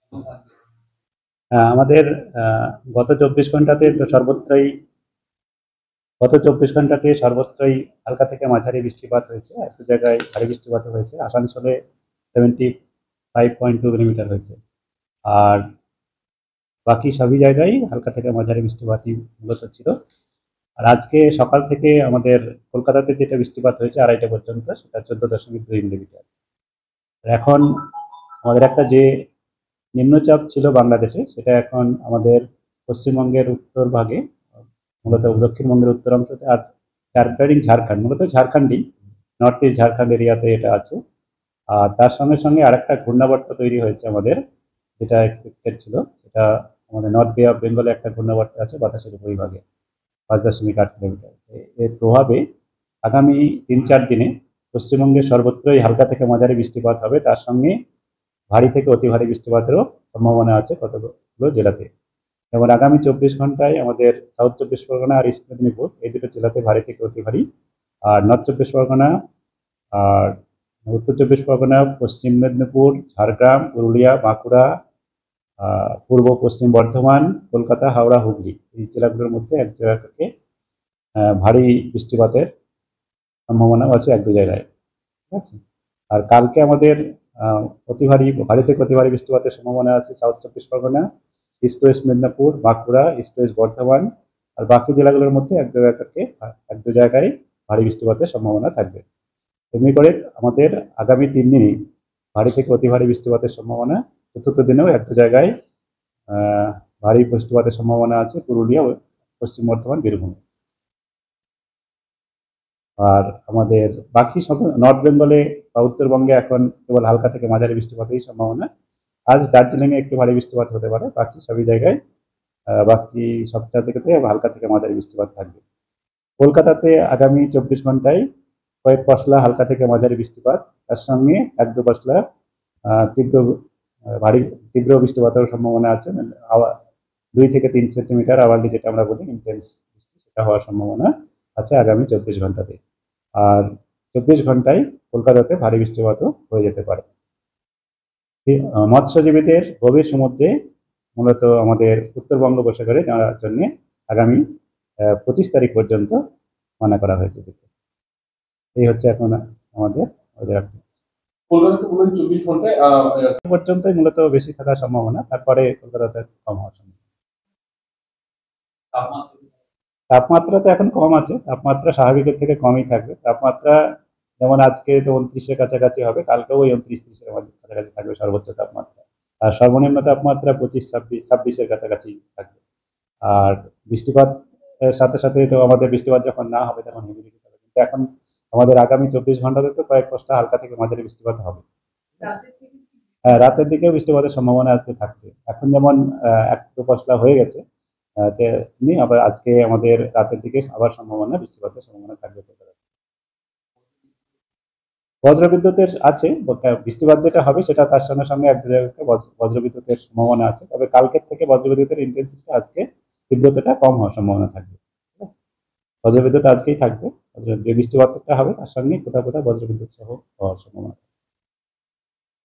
আমাদের গত 24 ঘন্টাতে তো সর্বত্রই হালকা থেকে মাঝারি বৃষ্টিপাত হয়েছে। একটু জায়গায় ভারী বৃষ্টিপাত হয়েছে। আসানসোলে 75.2 মিলিমিটার হয়েছে। আর বাকি সবই জায়গায় হালকা থেকে মাঝারি বৃষ্টিপাতই মূলত ছিল। আর আজকে সকাল থেকে আমাদের কলকাতাতে যেটা বৃষ্টিপাত হয়েছে 2:30 পর্যন্ত, সেটা 14.2 মিলিমিটার। এখন আমাদের একটা যে নিম্নচাপ ছিল বাংলাদেশে, সেটা এখন আমাদের পশ্চিমবঙ্গের উত্তর ভাগে, মূলত দক্ষিণবঙ্গের উত্তরাংশতে, আর টার্গেটিং ঝাড়খণ্ড, মূলত ঝাড়খণ্ডই, নর্থ ইস্ট ঝাড়খণ্ড এরিয়াতে এটা আছে। আর তার সঙ্গে সঙ্গে আরেকটা ঘূর্ণাবর্ত তৈরি হয়েছে আমাদের, যেটা এক্সপেক্টেড ছিল। সেটা আমাদের নর্থ বে অফ বেঙ্গলে একটা ঘূর্ণাবর্ত আছে বাতাসের উপরিভাগে, 5.8 কিলোমিটার। এর প্রভাবে আগামী 3-4 দিনে পশ্চিমবঙ্গের সর্বত্রই হালকা থেকে মাঝারি বৃষ্টিপাত হবে। তার সঙ্গে ভারী থেকে অতি ভারী বৃষ্টিপাতেরও সম্ভাবনা আছে কতগুলো জেলাতে। যেমন আগামী 24 ঘন্টায় আমাদের সাউথ চব্বিশ পরগনা আর ইস্ট মেদিনীপুর, এই দুটো জেলাতে ভারী থেকে অতি ভারী। আর নর্থ চব্বিশ পরগনা আর উত্তর চব্বিশ পরগনা, পশ্চিম মেদিনীপুর, ঝাড়গ্রাম, পুরুলিয়া, বাঁকুড়া, পূর্ব পশ্চিম বর্ধমান, কলকাতা, হাওড়া, হুগলি, এই জেলাগুলোর মধ্যে এক জায়গা থেকে ভারী বৃষ্টিপাতের সম্ভাবনা আছে 1-2 জায়গায়। ঠিক আছে। আর কালকে আমাদের ভারী থেকে অতি ভারী বৃষ্টিপাতের সম্ভাবনা আছে সাউথ চব্বিশ Parganas, East West Medinipur, Bankura, East West Bardhaman. আর বাকি জেলাগুলোর মধ্যে এক দু জায়গায় ভারী বৃষ্টিপাতের সম্ভাবনা থাকবে। এমনি করে আমাদের আগামী 3 দিনই ভারী থেকে অতি ভারী বৃষ্টিপাতের সম্ভাবনা। চতুর্থ দিনেও 1-2 জায়গায় ভারী বৃষ্টিপাতের সম্ভাবনা আছে পুরুলিয়া, পশ্চিম বর্ধমান, বীরভূম। আর আমাদের বাকি সব নর্থ বেঙ্গলে বা উত্তরবঙ্গে এখন কেবল হালকা থেকে মাঝারি বৃষ্টিপাতেরই সম্ভাবনা। আজ দার্জিলিংয়ে একটু ভারী বৃষ্টিপাত হতে পারে, বাকি সবই জায়গায় বাকি সপ্তাহ থেকে হালকা থেকে মাঝারি বৃষ্টিপাত থাকবে। কলকাতাতে আগামী 24 ঘন্টায় কয়েক পশলা হালকা থেকে মাঝারি বৃষ্টিপাত, তার সঙ্গে 1-2 পশলা তীব্র ভারী তীব্র বৃষ্টিপাতের সম্ভাবনা আছে। 2 থেকে 3 সেন্টিমিটার আওয়ারলি, যেটা আমরা বলি ইন্টেন্স বৃষ্টি, সেটা হওয়ার সম্ভাবনা আছে আগামী 24 ঘন্টাতে। আর 24 ঘন্টায় কলকাতাতে ভারী বৃষ্টিপাতও হয়ে যেতে পারে। মৎস্যজীবীদের গভীর সমুদ্রে, মূলত আমাদের উত্তরবঙ্গ উপসাগরে যাওয়ার জন্য আগামী 25 তারিখ পর্যন্ত মানা করা হয়েছে। এই হচ্ছে এখন আমাদের পর্যন্তই মূলত বেশি থাকার সম্ভাবনা, তারপরে কলকাতাতে কম হওয়ার সম্ভাবনা। তাপমাত্রা তো এখন কম আছে, তাপমাত্রা স্বাভাবিকের থেকে কমই থাকবে। তাপমাত্রা যেমন আজকে তো 29-এর কাছাকাছি হবে, কালকেও ওই 29-30-এর কাছাকাছি থাকবে সর্বোচ্চ তাপমাত্রা। আর সর্বনিম্ন তাপমাত্রা 25-26-এর কাছাকাছি থাকবে। আর বৃষ্টিপাত সাথে সাথে তো আমাদের বৃষ্টিপাত যখন না হবে তখন হিউমিডিটি হবে। কিন্তু এখন আমাদের আগামী 24 ঘন্টাতে তো কয়েক পশলা হালকা থেকে মাঝারি বৃষ্টিপাত হবে। হ্যাঁ, রাতের দিকেও বৃষ্টিপাতের সম্ভাবনা আজকে থাকছে। এখন যেমন 1-2 পশলা হয়ে গেছে, তেমনি আবার আজকে আমাদের রাতের দিকে আবার বৃষ্টিপাতের সম্ভাবনা থাকবে। বজ্রবিদ্যুতের আছে, বৃষ্টিপাত যেটা হবে সেটা তার সঙ্গে সঙ্গে 1-2 জায়গায় বজ্রবিদ্যুতের সম্ভাবনা আছে। তবে কালকের থেকে বজ্রবিদ্যুতের ইন্টেন্সিটি আজকে তীব্রতাটা কম হওয়ার সম্ভাবনা থাকবে। ঠিক আছে। বজ্রবিদ্যুৎ আজকেই থাকবে, যে বৃষ্টিপাতটা হবে তার সঙ্গে কোথাও কোথাও বজ্রবিদ্যুৎ সহ হওয়ার সম্ভাবনা।